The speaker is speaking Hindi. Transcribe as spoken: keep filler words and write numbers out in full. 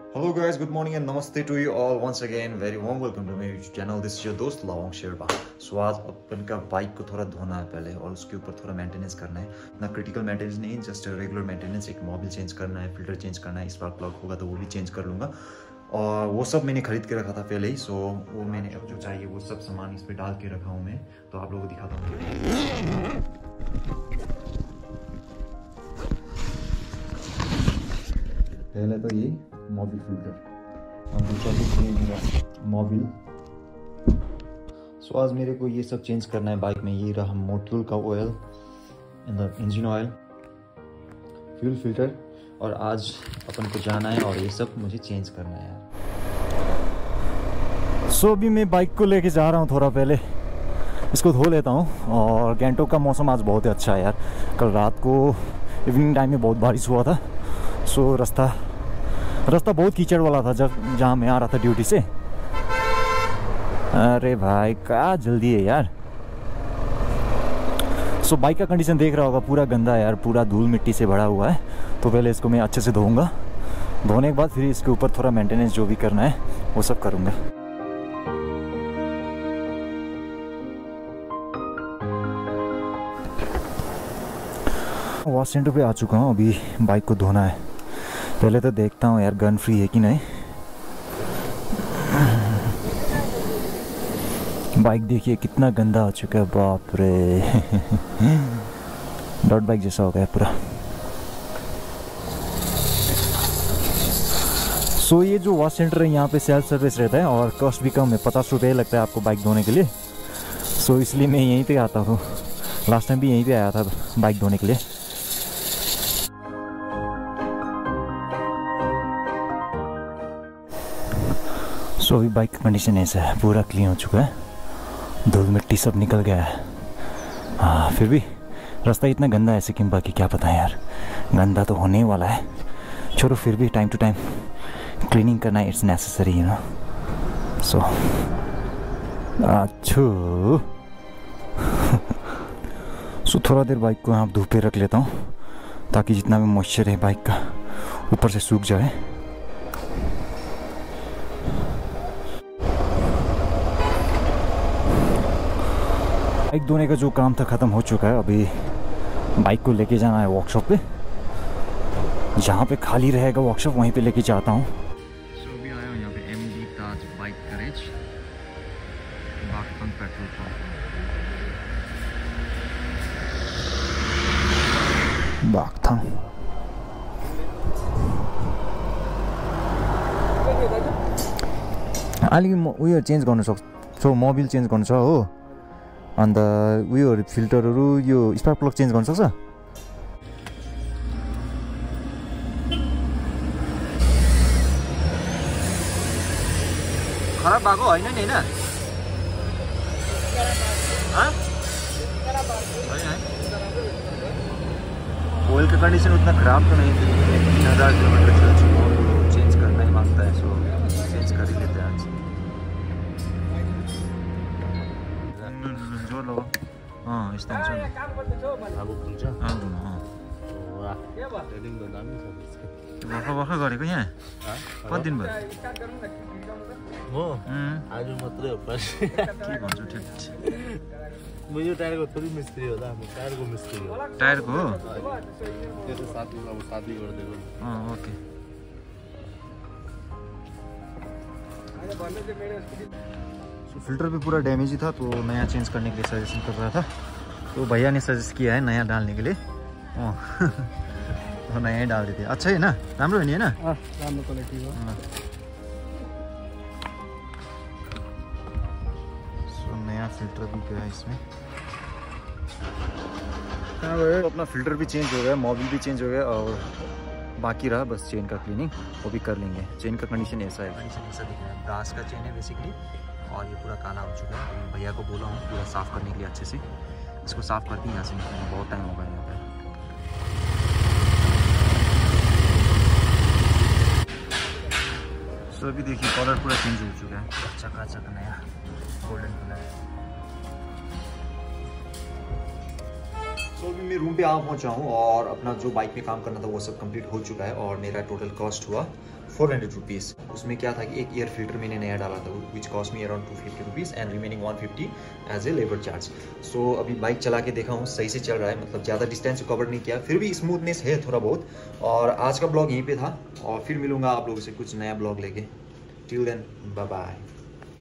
Hello guys, good morning and namaste to you all once again. Very warm welcome to my YouTube channel. This is your दोस्त लवंग शेरपा. So आज अपन का बाइक को थोड़ा धोना है पहले और उसके ऊपर थोड़ा मेंटेनेंस करना है. ना क्रिटिकल मेंटेनेंस नहीं, जस्ट रेगुलर मेंटेनेंस. एक मोबिल चेंज करना है, फिल्टर चेंज करना है, स्पार्क प्लग होगा तो वो भी चेंज कर लूँगा. और वो सब मैंने खरीद के रखा था पहले ही. सो वो मैंने अब जो चाहिए वो सब सामान इस पर डाल के रखा हूँ मैं. तो आप लोगों को दिखाता हूँ. पहले तो ये मोबिल फिल्टर और दूसरा भी मोबिल. सो आज मेरे को ये सब चेंज करना है बाइक में. ये रहा मोटूल का oil and the engine oil, fuel filter. और आज अपन को जाना है और ये सब मुझे चेंज करना है यार. सो so, अभी मैं बाइक को लेके जा रहा हूँ. थोड़ा पहले इसको धो लेता हूँ. और गैंगटॉक का मौसम आज बहुत ही अच्छा है यार. कल रात को इवनिंग टाइम में बहुत बारिश हुआ था. सो so, रास्ता रास्ता बहुत कीचड़ वाला था जब जहाँ मैं आ रहा था ड्यूटी से. अरे भाई क्या जल्दी है यार. सो so, बाइक का कंडीशन देख रहा होगा, पूरा गंदा है यार, पूरा धूल मिट्टी से भरा हुआ है. तो पहले इसको मैं अच्छे से धोऊंगा. धोने के बाद फिर इसके ऊपर थोड़ा मेंटेनेंस जो भी करना है वो सब करूँगा. वॉश सेंटर पे आ चुका हूँ. अभी बाइक को धोना है. पहले तो देखता हूँ यार गन फ्री है कि नहीं. बाइक देखिए कितना गंदा हो चुका है. बाप रे. डॉट बाइक जैसा हो गया पूरा. सो ये जो वॉश सेंटर है यहाँ पे सेल्फ सर्विस रहता है और कॉस्ट भी कम है. पचास रुपये लगता है आपको बाइक धोने के लिए. सो इसलिए मैं यहीं पे आता हूँ. लास्ट टाइम भी यहीं पे आया था बाइक धोने के लिए. सो अभी बाइक का कंडीशन ऐसा है, पूरा क्लीन हो चुका है. धूल मिट्टी सब निकल गया है. हाँ फिर भी रास्ता इतना गंदा है सिक्किम का कि क्या पता है यार. गंदा तो होने वाला है. छोड़ो, फिर भी टाइम टू टाइम क्लीनिंग करना it's necessary you know. So अच्छू. सो थोड़ा देर बाइक को यहाँ धूप पे रख लेता हूँ ताकि जितना भी मॉइस्चर है बाइक का ऊपर से सूख जाए. बाइक धोने का जो काम था ख़त्म हो चुका है. अभी बाइक को लेके जाना है वर्कशॉप पे. जहाँ पे खाली रहेगा वर्कशॉप वहीं पे लेके जाता हूँ. सो अभी आया हूँ यहाँ पे M D Taj bike garage, Bagthang petrol pump. Bagthang अलिक उयो चेन्ज गर्नु सक्छ, मोबिल चेन्ज गर्नु छ हो. अन्त उयोहरू फिल्टरहरू यो स्पार्क प्लग चेन्ज गर्न सक्छ. खराब भएको होइन नि होइन. ऑयल का कंडीशन उतना खराब तो नहीं थी. तीन हज़ार किलोमीटर चल चुका हूँ. चेंज करना ही मांगता है. सो चेंज कर ही लेते हैं आज. जोर लगाऊ. अँ यस्तो हुन्छ नि. भर्खर भर्खर गरेको यहाँ. कति दिन भयो म आज मात्रै हो. के भन्छु ठिक. म यो टायरको थोरै मिस्त्री हो त. म टायरको मिस्त्री हो. टायरको हो. त्यो त साथी अब साथी गरिदिएको. अँ ओके. सो फिल्टर भी पूरा डैमेज ही था तो नया चेंज करने के लिए सजेशन कर रहा था. तो भैया ने सजेस्ट किया है नया डालने के लिए. अँ तो नया ही डाल देते. अच्छा है ना, राम्रो है नि होइन. राम्रो क्वालिटी हो. सो नया फिल्टर भी गया इसमें. तो अपना फिल्टर भी चेंज हो गया, मोबिल भी चेंज हो गया और बाकी रहा बस चेन का क्लीनिंग. वो भी कर लेंगे. चेन का कंडीशन ऐसा है, कंडीशन ऐसा दिख रहा है. ब्रास का चेन है बेसिकली और ये पूरा काला हो चुका है. भैया को बोला हूँ पूरा साफ़ करने के लिए अच्छे से. इसको साफ़ करती हैं यहाँ से निकलने. बहुत टाइम हो गया यहाँ पर. सो अभी देखिए कलर पूरा चेंज हो चुका है. चकाचक नया गोल्डन कलर. सो अभी मैं रूम पे आ पहुंचा हूँ और अपना जो बाइक में काम करना था वो सब कंप्लीट हो चुका है और मेरा टोटल कॉस्ट हुआ फोर हंड्रेड रुपीज़। उसमें क्या था कि एक एयर फिल्टर मैंने नया डाला था which cost me around two fifty rupees and remaining one fifty as a labour charge. So अभी बाइक चला के देखा हूँ, सही से चल रहा है, मतलब ज़्यादा डिस्टेंस कवर नहीं किया, फिर भी स्मूथनेस है थोड़ा बहुत। और आज का ब्लॉग यहीं पे था और फिर मिलूंगा आप लोगों से कुछ नया ब्लॉग लेके। Till then bye bye.